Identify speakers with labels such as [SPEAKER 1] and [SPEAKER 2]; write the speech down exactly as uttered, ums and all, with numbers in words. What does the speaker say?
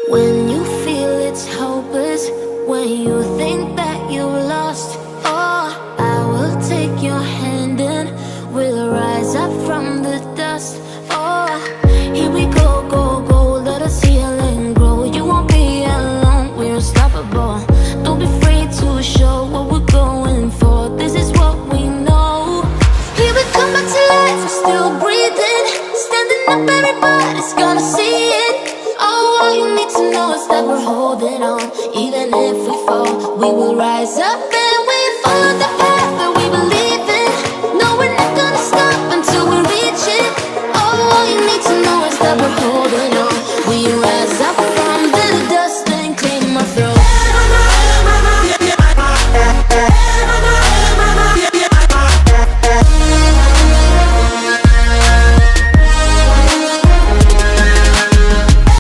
[SPEAKER 1] When you feel it's hopeless, when you think that you lost, oh, I will take your hand and we'll rise up from the dust. Oh, here we go, go, go, let us heal and grow. You won't be alone, we're unstoppable. Don't be afraid to show what we're going for. This is what we know. Here we come back to life, we're still breathing. Standing up, everybody's gonna see it. Oh, all you need to know is that we're holding on. Even if we fall, we will rise up and we follow the path that we believe in. No, we're not gonna stop until we reach it. Oh, all you need to know is that we're holding on. We rise up.